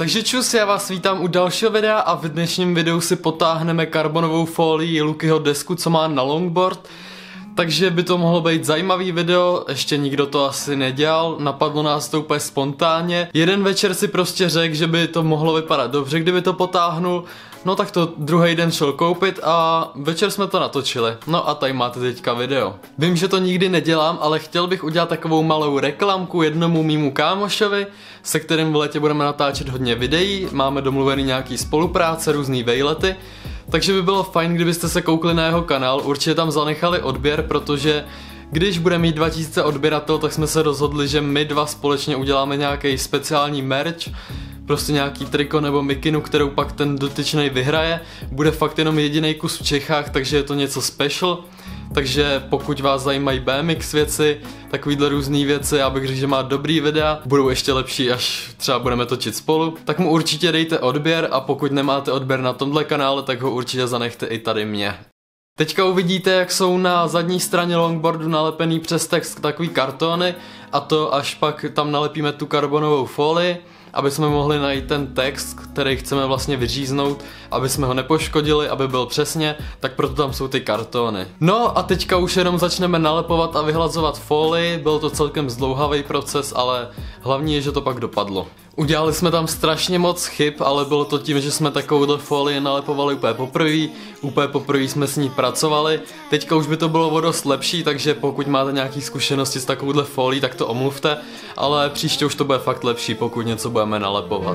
Takže čus, já vás vítám u dalšího videa a v dnešním videu si potáhneme karbonovou folii Lukyho desku, co má na longboard. Takže by to mohlo být zajímavý video, ještě nikdo to asi nedělal, napadlo nás to úplně spontánně. Jeden večer si prostě řekl, že by to mohlo vypadat dobře, kdyby to potáhnul. No tak to druhý den šel koupit a večer jsme to natočili. No a tady máte teďka video. Vím, že to nikdy nedělám, ale chtěl bych udělat takovou malou reklamku jednomu mýmu kámošovi, se kterým v létě budeme natáčet hodně videí, máme domluvený nějaký spolupráce, různý vejlety. Takže by bylo fajn, kdybyste se koukli na jeho kanál, určitě tam zanechali odběr, protože když bude mít 2000 odběratel, tak jsme se rozhodli, že my dva společně uděláme nějaký speciální merch, prostě nějaký triko nebo mikinu, kterou pak ten dotyčnej vyhraje. Bude fakt jenom jediný kus v Čechách, takže je to něco special. Takže pokud vás zajímají BMX věci, takovýhle různý věci, já bych řekl, že má dobrý videa, budou ještě lepší, až třeba budeme točit spolu, tak mu určitě dejte odběr a pokud nemáte odběr na tomhle kanále, tak ho určitě zanechte i tady mě. Teďka uvidíte, jak jsou na zadní straně longboardu nalepený přes text takový kartony a to až pak tam nalepíme tu karbonovou folii, aby jsme mohli najít ten text, který chceme vlastně vyříznout, aby jsme ho nepoškodili, aby byl přesně, tak proto tam jsou ty kartony. No a teďka už jenom začneme nalepovat a vyhlazovat folii, byl to celkem zdlouhavý proces, ale hlavní je, že to pak dopadlo. Udělali jsme tam strašně moc chyb, ale bylo to tím, že jsme takovouhle folii nalepovali úplně poprvé jsme s ní pracovali. Teďka už by to bylo o dost lepší, takže pokud máte nějaké zkušenosti s takovouhle folií, tak to omluvte, ale příště už to bude fakt lepší, pokud něco budeme nalepovat.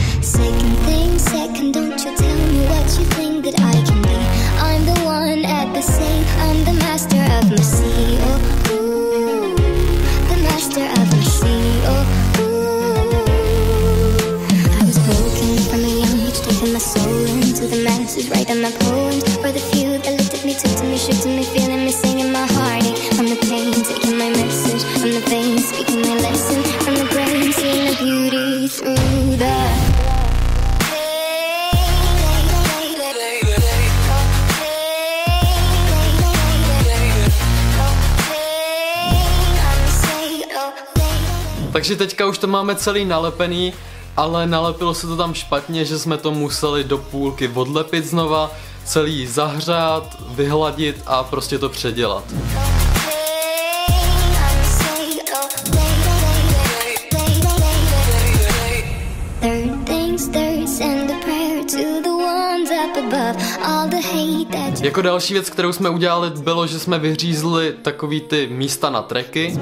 Right on my poems for the few that looked at me, took to me, shook to me, feeling me, singing my heartache from the pain, taking my message from the veins, speaking my lesson from the brain, seeing the beauty through the Takže teďka už to máme celý nalepený, ale nalepilo se to tam špatně, že jsme to museli do půlky odlepit znova, celý zahřát, vyhladit a prostě to předělat. Jako další věc, kterou jsme udělali, bylo, že jsme vyřízli takový ty místa na treky.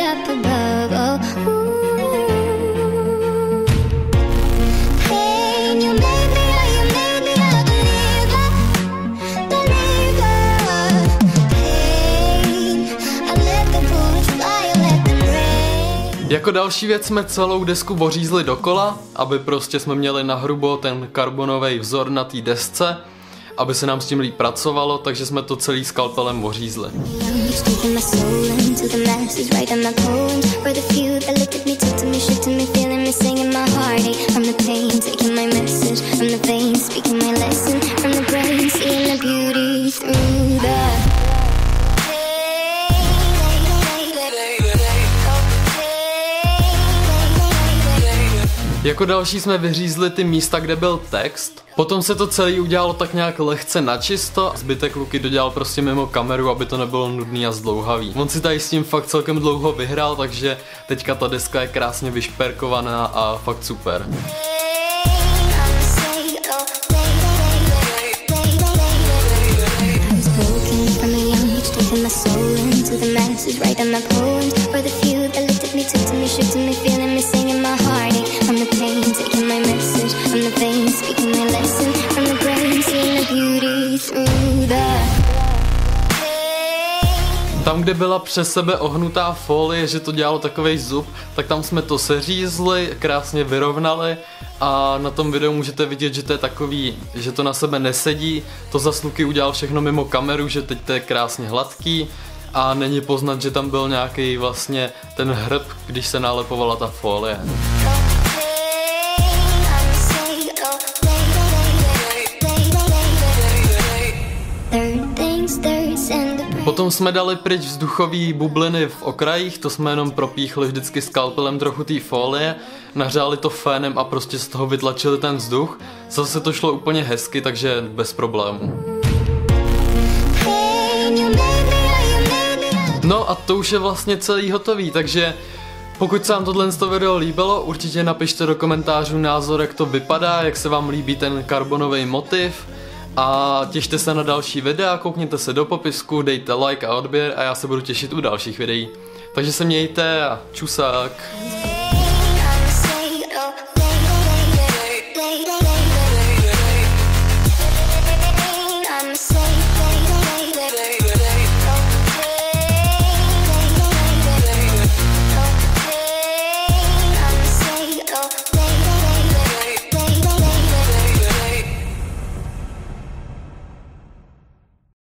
Jako další věc jsme celou desku ořízli dokola, aby prostě jsme měli nahrubo ten karbonový vzor na té desce, aby se nám s tím líp pracovalo, takže jsme to celý skalpelem ořízli. Jako další jsme vyřízli ty místa, kde byl text. Potom se to celé udělalo tak nějak lehce načisto. Zbytek Luky dodělal prostě mimo kameru, aby to nebylo nudný a zdlouhavý. On si tady s tím fakt celkem dlouho vyhrál, takže teďka ta deska je krásně vyšperkovaná a fakt super. Tam, kde byla přes sebe ohnutá folie, že to dělalo takovej zub, tak tam jsme to seřízli, krásně vyrovnali a na tom videu můžete vidět, že to je takový, že to na sebe nesedí. To zas Luky udělal všechno mimo kameru, že teď to je krásně hladký a není poznat, že tam byl nějaký vlastně ten hrb, když se nalepovala ta folie. Potom jsme dali pryč vzduchové bubliny v okrajích, to jsme jenom propíchli vždycky skalpelem trochu té folie, nahřáli to fénem a prostě z toho vytlačili ten vzduch. Zase to šlo úplně hezky, takže bez problémů. No a to už je vlastně celý hotový, takže pokud se vám tohle video líbilo, určitě napište do komentářů názor, jak to vypadá, jak se vám líbí ten karbonový motiv. A těšte se na další videa, koukněte se do popisku, dejte like a odběr a já se budu těšit u dalších videí. Takže se mějte a čusák.